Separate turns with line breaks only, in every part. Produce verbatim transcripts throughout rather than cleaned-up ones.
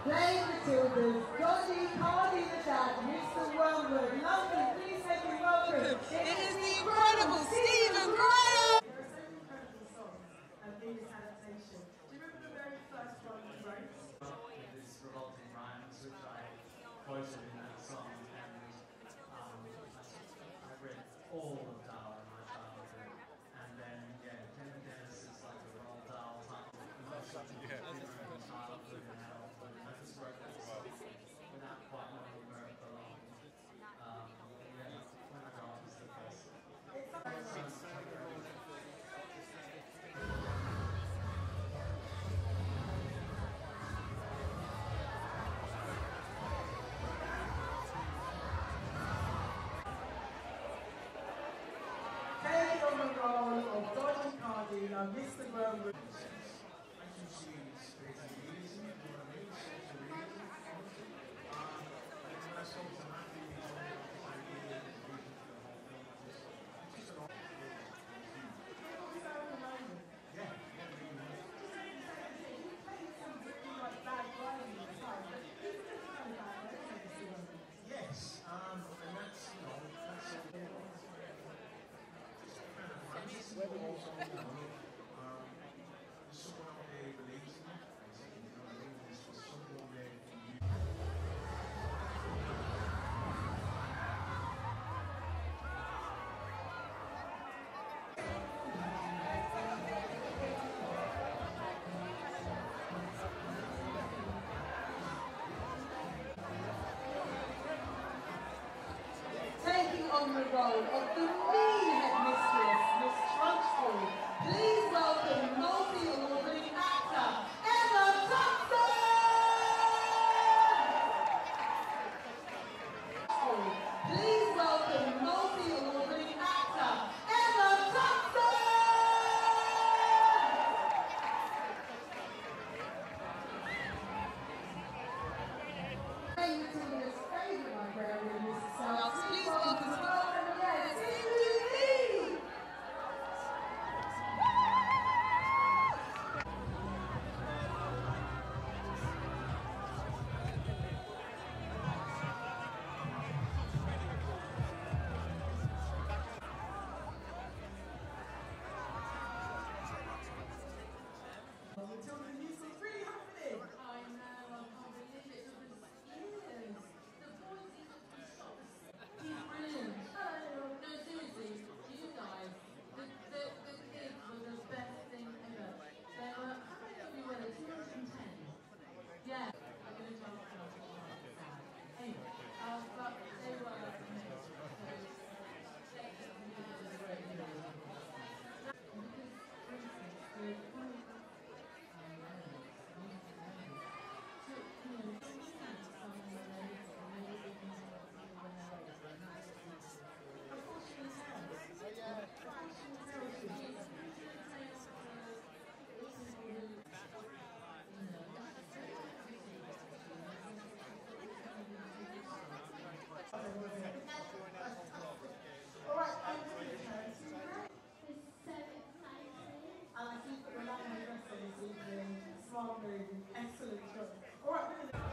Playing Matildas, Dodgy, Cardi the Dad, Mister Wormwood, London, please make him welcome.
It is the incredible Stephen Graham!
There are so many incredible songs in this adaptation. Do you remember the very first one you wrote?
With this revolting rhymes, which I quoted in that song, and um, I read all of Dahl in my childhood, and then, yeah, Ken and Dennis is like a Roald Dahl type of emotion in my childhood and adulthood, and I just wrote that song without quite knowing where it belonged. Um, yeah, When I Go Up is the first song.
Taking on the role of Dodgy Cardi, now Mister Wormwood.
I can choose creative realism, you know what I mean? Social realism. Um, and when I saw some acting on it, I really had a vision for the whole film. Just, just an option. Yeah, yeah, really nice. Yes, um, and that's, you know, that's all. Just kind of fun. This is also, you know, um, there's someone out there who believes in you, basically, you know what I mean? There's just someone there for you.
Taking on the role of the mean headmistress, Miss Trunchbull, please welcome multi-award-winning actor, Emma Thompson! Please welcome multi-award-winning actor, Emma Thompson! Playing Matilda's favourite librarian, Missus Sells.
Please welcome
Welcome again, Cindy Lee! Matilda music's really happening!
I know, I can't believe it. It was years. The boys even from shops. He's brilliant. Oh, no, seriously, you guys, the, the, the kids were the best thing ever. There were, how many of you were there? two hundred ten? Yeah. I'm going to try to tell you why it's sad. Anyway, um, but they were amazing. So, they really did a great deal. Because, for instance, the
Alright, I'm doing it. And I see that we're not going to dress this evening. Smart move, excellent choice. Alright, we're going to...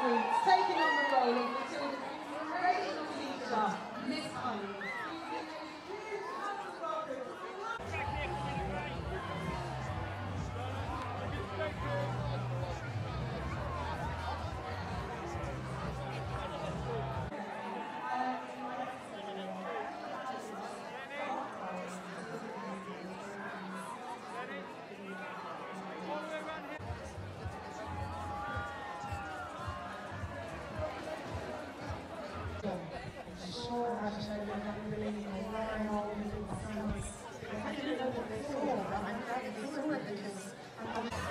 Sweets, taking on the role of Matilda's inspirational teacher, Miss Honey.
Sure, I've shown you how to believe in very old little sons. I didn't know what they saw, but I'm glad that they saw it because